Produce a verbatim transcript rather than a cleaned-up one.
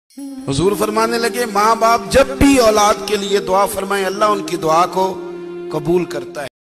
हुजूर फरमाने लगे, माँ बाप जब भी औलाद के लिए दुआ फरमाए, अल्लाह उनकी दुआ को कबूल करता है।